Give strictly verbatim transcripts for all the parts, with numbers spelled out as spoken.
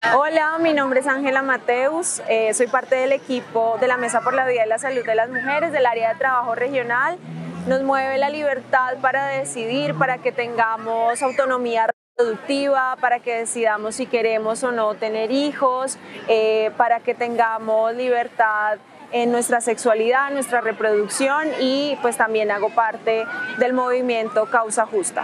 Hola, mi nombre es Ángela Mateus, eh, soy parte del equipo de la Mesa por la Vida y la Salud de las Mujeres del área de trabajo regional. Nos mueve la libertad para decidir, para que tengamos autonomía reproductiva, para que decidamos si queremos o no tener hijos, eh, para que tengamos libertad en nuestra sexualidad, nuestra reproducción, y pues también hago parte del movimiento Causa Justa.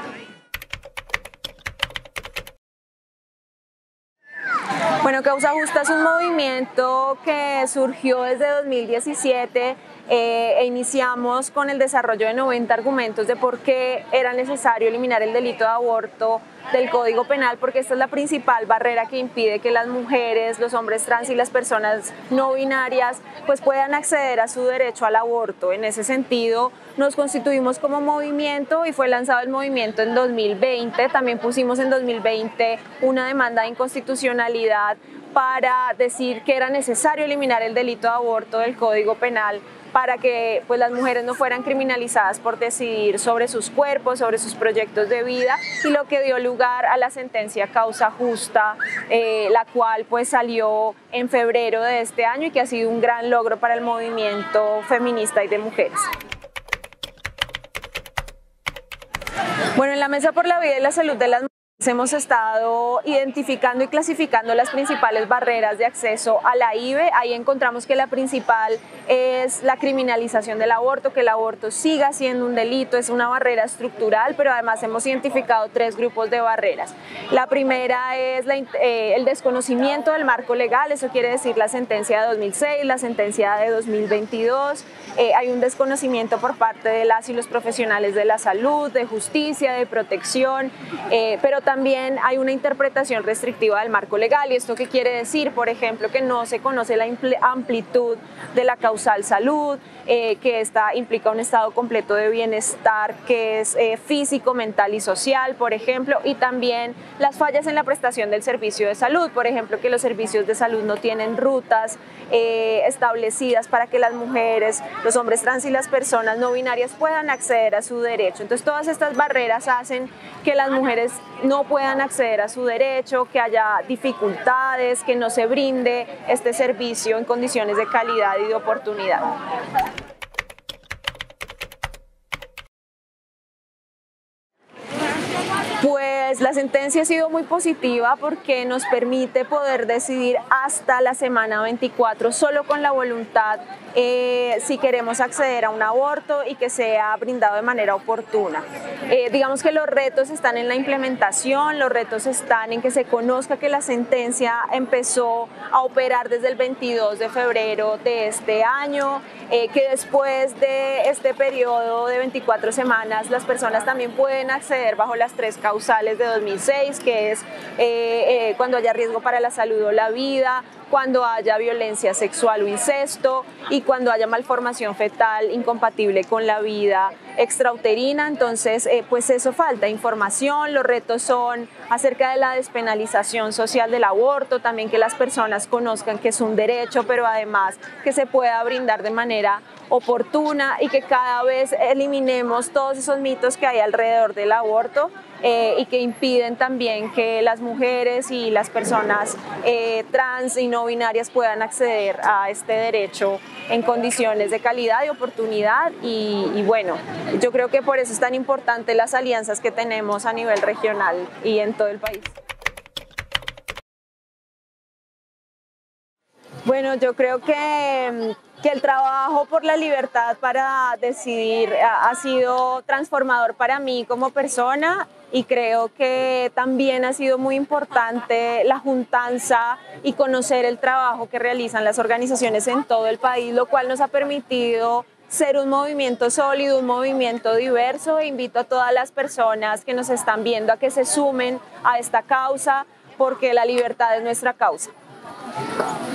Bueno, Causa Justa es un movimiento que surgió desde dos mil diecisiete eh, e iniciamos con el desarrollo de noventa argumentos de por qué era necesario eliminar el delito de aborto del Código Penal, porque esta es la principal barrera que impide que las mujeres, los hombres trans y las personas no binarias pues puedan acceder a su derecho al aborto. En ese sentido, nos constituimos como movimiento y fue lanzado el movimiento en dos mil veinte. También pusimos en dos mil veinte una demanda de inconstitucionalidad para decir que era necesario eliminar el delito de aborto del Código Penal para que pues, las mujeres no fueran criminalizadas por decidir sobre sus cuerpos, sobre sus proyectos de vida, y lo que dio lugar a la sentencia Causa Justa, eh, la cual pues, salió en febrero de este año y que ha sido un gran logro para el movimiento feminista y de mujeres. Bueno, en la Mesa por la Vida y la Salud de las Mujeres hemos estado identificando y clasificando las principales barreras de acceso a la I V E. Ahí encontramos que la principal es la criminalización del aborto, que el aborto siga siendo un delito, es una barrera estructural, pero además hemos identificado tres grupos de barreras. La primera es la, eh, el desconocimiento del marco legal, eso quiere decir la sentencia de dos mil seis, la sentencia de dos mil veintidós. Eh, hay un desconocimiento por parte de las y los profesionales de la salud, de justicia, de protección, eh, pero también hay una interpretación restrictiva del marco legal. ¿Y esto qué quiere decir? Por ejemplo, que no se conoce la amplitud de la causal salud, eh, que esta implica un estado completo de bienestar que es eh, físico, mental y social, por ejemplo, y también las fallas en la prestación del servicio de salud, por ejemplo, que los servicios de salud no tienen rutas eh, establecidas para que las mujeres, los hombres trans y las personas no binarias puedan acceder a su derecho. Entonces, todas estas barreras hacen que las mujeres no puedan acceder a su derecho, que haya dificultades, que no se brinde este servicio en condiciones de calidad y de oportunidad. Pues la sentencia ha sido muy positiva porque nos permite poder decidir hasta la semana veinticuatro solo con la voluntad eh, si queremos acceder a un aborto y que sea brindado de manera oportuna. Eh, digamos que los retos están en la implementación, los retos están en que se conozca que la sentencia empezó a operar desde el veintidós de febrero de este año, eh, que después de este periodo de veinticuatro semanas las personas también pueden acceder bajo las tres causales de dos mil seis, que es eh, eh, cuando haya riesgo para la salud o la vida, cuando haya violencia sexual o incesto y cuando haya malformación fetal incompatible con la vida extrauterina. Entonces, eh, pues eso falta, información. Los retos son acerca de la despenalización social del aborto, también que las personas conozcan que es un derecho, pero además que se pueda brindar de manera oportuna y que cada vez eliminemos todos esos mitos que hay alrededor del aborto eh, y que impiden también que las mujeres y las personas eh, trans y no binarias puedan acceder a este derecho en condiciones de calidad y oportunidad. Y, y bueno, yo creo que por eso es tan importante las alianzas que tenemos a nivel regional y en todo el país. Bueno, yo creo que, que el trabajo por la libertad para decidir ha, ha sido transformador para mí como persona, y creo que también ha sido muy importante la juntanza y conocer el trabajo que realizan las organizaciones en todo el país, lo cual nos ha permitido ser un movimiento sólido, un movimiento diverso. E invito a todas las personas que nos están viendo a que se sumen a esta causa, porque la libertad es nuestra causa.